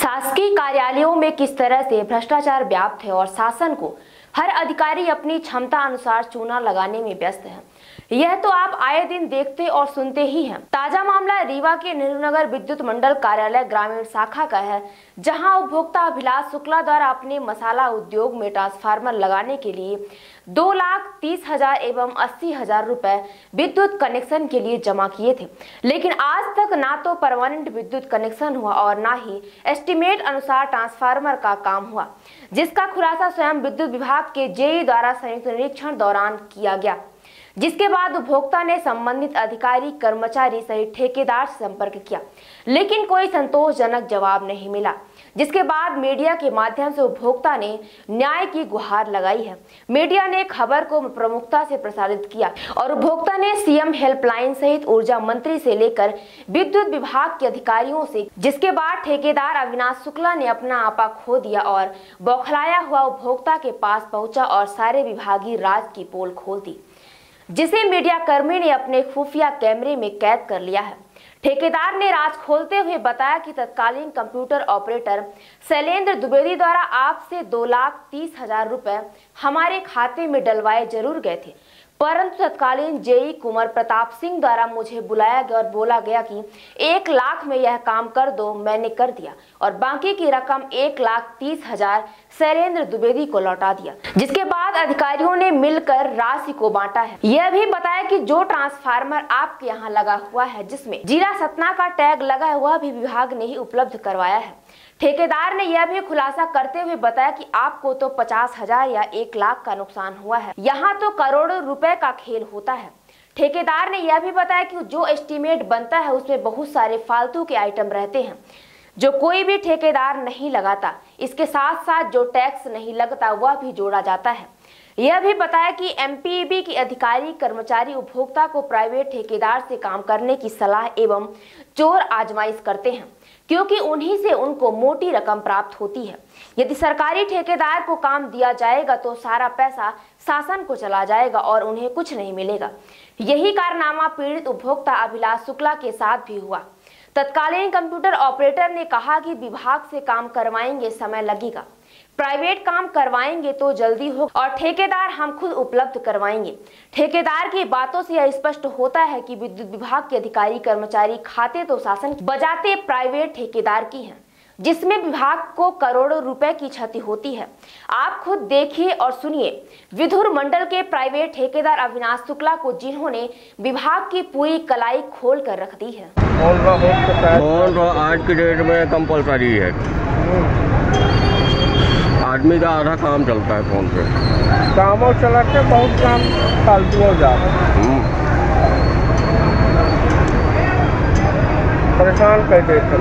शासकीय कार्यालयों में किस तरह से भ्रष्टाचार व्याप्त है और शासन को हर अधिकारी अपनी क्षमता अनुसार चूना लगाने में व्यस्त है, यह तो आप आए दिन देखते और सुनते ही हैं। ताजा मामला रीवा के नेहरू नगर विद्युत मंडल कार्यालय ग्रामीण शाखा का है, जहां उपभोक्ता अभिलाष शुक्ला द्वारा अपने मसाला उद्योग में ट्रांसफार्मर लगाने के लिए 2,30,000 एवं 80,000 रुपए विद्युत कनेक्शन के लिए जमा किए थे, लेकिन आज तक ना तो परमानेंट विद्युत कनेक्शन हुआ और ना ही एस्टीमेट अनुसार ट्रांसफार्मर का काम हुआ, जिसका खुलासा स्वयं विद्युत विभाग के जेई द्वारा संयुक्त निरीक्षण दौरान किया गया। जिसके बाद उपभोक्ता ने संबंधित अधिकारी, कर्मचारी सहित ठेकेदार से संपर्क किया, लेकिन कोई संतोषजनक जवाब नहीं मिला। जिसके बाद मीडिया के माध्यम से उपभोक्ता ने न्याय की गुहार लगाई है। मीडिया ने खबर को प्रमुखता से प्रसारित किया और उपभोक्ता ने सीएम हेल्पलाइन सहित ऊर्जा मंत्री से लेकर विद्युत विभाग के अधिकारियों से, जिसके बाद ठेकेदार अविनाश शुक्ला ने अपना आपा खो दिया और बौखलाया हुआ उपभोक्ता के पास पहुंचा और सारे विभागीय राज की पोल खोल दी, जिसे मीडिया कर्मी ने अपने खुफिया कैमरे में कैद कर लिया है। ठेकेदार ने राज खोलते हुए बताया कि तत्कालीन कंप्यूटर ऑपरेटर शैलेंद्र द्विवेदी द्वारा आपसे 2,30,000 रुपए हमारे खाते में डलवाए जरूर गए थे, परंतु तत्कालीन जेई कुंवर प्रताप सिंह द्वारा मुझे बुलाया गया और बोला गया कि 1 लाख में यह काम कर दो। मैंने कर दिया और बाकी की रकम 1,30,000 शैलेंद्र द्विवेदी को लौटा दिया। जिसके बाद अधिकारियों ने मिलकर राशि को बांटा है। यह भी बताया कि जो ट्रांसफार्मर आपके यहाँ लगा हुआ है, जिसमें जिला सतना का टैग लगा है, वह भी विभाग ने ही उपलब्ध करवाया है। ठेकेदार ने यह भी खुलासा करते हुए बताया कि आपको तो 50,000 या 1 लाख का नुकसान हुआ है, यहाँ तो करोड़ों रुपए का खेल होता है। ठेकेदार ने यह भी बताया कि जो एस्टीमेट बनता है उसमें बहुत सारे फालतू के आइटम रहते हैं जो कोई भी ठेकेदार नहीं लगाता। इसके साथ साथ जो टैक्स नहीं लगता वह भी जोड़ा जाता है। यह भी बताया कि एमपीईबी के अधिकारी, कर्मचारी उपभोक्ता को प्राइवेट ठेकेदार से काम करने की सलाह एवं चोर आजमाइश करते हैं, क्योंकि उन्हीं से उनको मोटी रकम प्राप्त होती है। यदि सरकारी ठेकेदार को काम दिया जाएगा तो सारा पैसा शासन को चला जाएगा और उन्हें कुछ नहीं मिलेगा। यही कारनामा पीड़ित उपभोक्ता अभिलाष शुक्ला के साथ भी हुआ। तत्कालीन कंप्यूटर ऑपरेटर ने कहा कि विभाग से काम करवाएंगे, समय लगेगा, प्राइवेट काम करवाएंगे तो जल्दी हो और ठेकेदार हम खुद उपलब्ध करवाएंगे। ठेकेदार की बातों से यह स्पष्ट होता है कि विद्युत विभाग के अधिकारी, कर्मचारी खाते तो शासन बजाते प्राइवेट ठेकेदार की हैं, जिसमें विभाग को करोड़ों रुपए की क्षति होती है। आप खुद देखिए और सुनिए विधुर मंडल के प्राइवेट ठेकेदार अविनाश शुक्ला को, जिन्होंने विभाग की पूरी कलाई खोल कर रख दी है। आज की डेट में कंपलसरी है, आदमी का आधा काम चलता है फोन से। कामों चला के बहुत काम फालतू हो जाता है। परेशान कर देते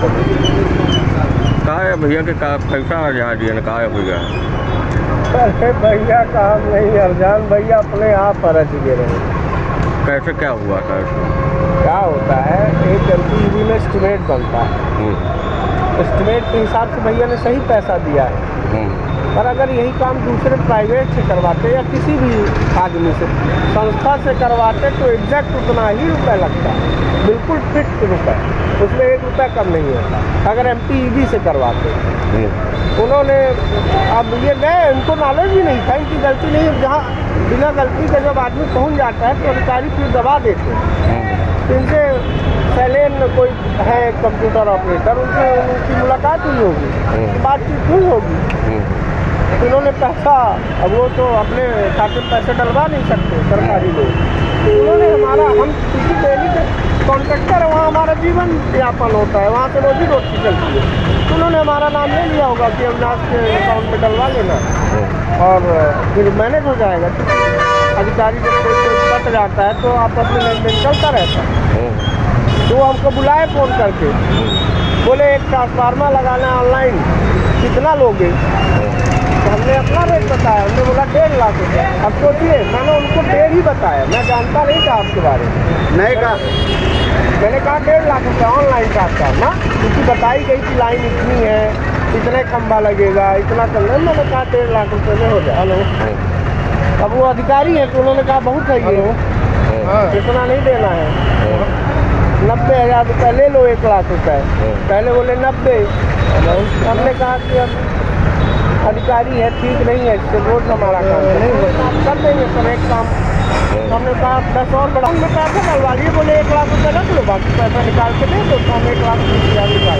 कहा है भैया के पैसा अर्जान दिया, कहा है भैया। अरे भैया काम नहीं अर्जान, भैया अपने आप फर्ज दे रहे। कैसे क्या हुआ था इसमें? क्या होता है, एक एमपीईबी में एस्टीमेट बनता है, एस्टीमेट के हिसाब से भैया ने सही पैसा दिया है, पर अगर यही काम दूसरे प्राइवेट से करवाते या किसी भी आदमी से, संस्था से करवाते तो एग्जैक्ट उतना ही रुपया लगता है, बिल्कुल फिट रुपये, उसमें 1 रुपया कम नहीं होता। अगर एमपीईबी से करवाते उन्होंने, अब ये गए, उनको नॉलेज भी नहीं था, इनकी गलती नहीं है। जहाँ बिना गलती का जब आदमी पहुँच जाता है तो अधिकारी फिर दबा देते हैं। इनसे शैलेंद्र कोई है कंप्यूटर ऑपरेटर, उनसे उनकी मुलाकात हुई होगी, बातचीत हुई होगी। उन्होंने पैसा, अब वो तो अपने खाते में पैसे डलवा नहीं सकते सरकारी लोग, तो उन्होंने हम किसी डेली के कॉन्ट्रैक्टर है, वहाँ हमारा जीवन यापन होता है, वहाँ से रोजी रोटी चलती है, तो उन्होंने हमारा नाम ले लिया होगा कि अविनाश के अकाउंट में डलवा लेना और फिर मैनेज हो जाएगा। अधिकारी जब कोई कट जाता है तो आपस में लेन देन चलता रहता है। तो हमको बुलाए फ़ोन करके, बोले एक ट्रांसफार्मर लगाना है ऑनलाइन, कितना लोगे? तो हमने अपना रेट बताया, हमने बोला 1.5 लाख रुपये। अब सोचिए, मैंने उनको 1.5 ही बताया, मैं जानता नहीं था आपके बारे में। नहीं कहा, मैंने कहा 1.5 लाख रुपये ऑनलाइन ट्रांसफार्मर, क्योंकि बताई गई कि लाइन इतनी है, इतने खंबा लगेगा, इतना करना। मैंने कहा 1.5 लाख रुपये में हो जाए। हेलो, अब वो अधिकारी है तो उन्होंने कहा बहुत है ये, इतना नहीं देना है, 90,000 रुपये ले लो, 1 लाख रुपये। पहले बोले 90, हमने कहा कि अब अधिकारी है, ठीक नहीं है, इससे रोज हमारा काम कर देंगे सर एक काम। हमने कहा 10 और बढ़ा में पैसा डलवा लिए, बोले 1 लाख रुपये रख लो, बाकी पैसा निकाल के दे दो, तो हम 1,20,000 निकाल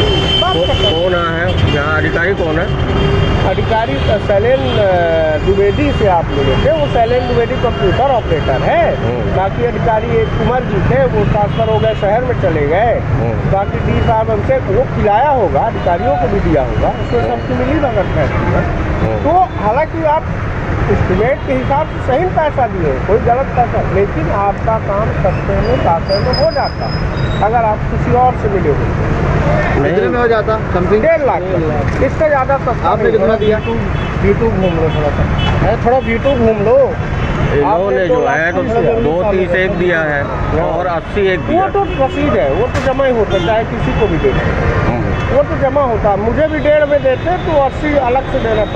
दें। कौन है यहाँ अधिकारी, कौन है अधिकारी? शैलेन द्विवेदी से आप मिले थे, वो शैलेन द्विवेदी कंप्यूटर ऑपरेटर है। बाकी अधिकारी एक कुमार जी थे, वो ट्रांसफर हो गए, शहर में चले गए। बाकी डी साहब हमसे वो खिलाया होगा, अधिकारियों को भी दिया होगा, उसको सबकी मिली भगत है। तो हालांकि आप एस्टिमेट के हिसाब से सही पैसा दिए, कोई गलत पैसा, लेकिन आपका काम सस्ते में साथे में हो जाता अगर आप किसी और से मिले हो। कितने में हो जाता? समथिंग 1.5 लाख, इससे ज़्यादा सस्ता। आपने कितना दिया? V2 घूम लो थोड़ा सा, थोड़ा V2 घूम लो। इन्होंने जो है तो 230 एक दिया है और 80 एक दिया। वो तो रसीद है, वो तो जमा ही होता, चाहे किसी को भी दे, वो तो जमा होता। मुझे भी 1.5 में देते तो 80 अलग से देना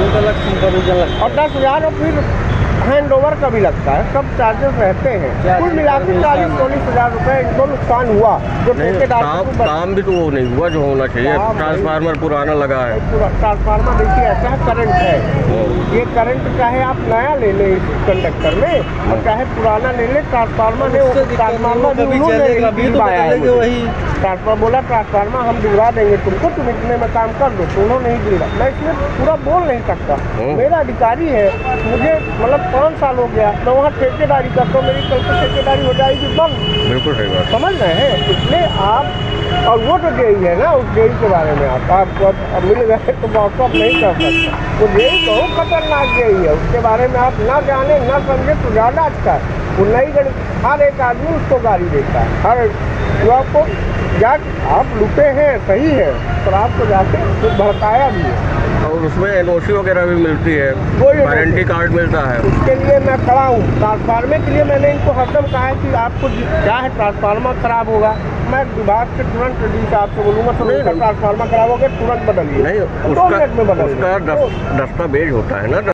पड़ता, और 10,000 और फिर हैंड ओवर का भी लगता है, सब चार्जेस रहते हैं। कुल मिला के 40-40,000 रुपये इनको नुकसान हुआ। जो काम भी तो वो नहीं हुआ जो होना चाहिए। ट्रांसफार्मर पुराना लगा है। ट्रांसफार्मर देखिए ऐसा है, करंट है, ये करंट चाहे आप नया ले लें इस कंडक्टर में और चाहे पुराना ले लें, ट्रांसफार्मर ने ट्रांसफार्मर भी उन्होंने वही ट्रांसफार्मर बोला, ट्रांसफार्मर हम दिलवा देंगे तुमको, तुम इतने में काम कर दो, तो उन्होंने नहीं दिलवा। मैं इसमें पूरा बोल नहीं सकता, मेरा अधिकारी है, मुझे मतलब 5 साल हो गया, मैं वहाँ ठेकेदारी करता हूँ, मेरी कल से ठेकेदारी हो जाएगी बंद। बिल्कुल सही बात, समझ रहे हैं? इसलिए आप, और वो तो जेई है ना, उस जेई के बारे में आपको अब मिल गए तो मौकअप नहीं कर सकता। वो जेई तो खतरनाक जेई है, उसके बारे में आप ना जाने ना समझे तो ज़्यादा अच्छा है। वो नई गाड़ी, हर एक आदमी उसको गाड़ी देता है, हर तो आपको आप लुटे हैं सही है, पर आपको जाके कुछ भड़काया भी है। और उसमें NOC वगैरह भी मिलती है, वारंटी कार्ड मिलता है। उसके लिए मैं खड़ा हूँ। ट्रांसफार्मर के लिए मैंने इनको हरदम कहा है कि आपको क्या है, ट्रांसफार्मर खराब होगा, मैं विभाग से तुरंत डी साहब से बोलूँगा, तो ट्रांसफार्मर खराब हो गया तुरंत बदलिए, नहीं, 2 मिनट में बदलिए। उसका दस्तावेज होता है ना।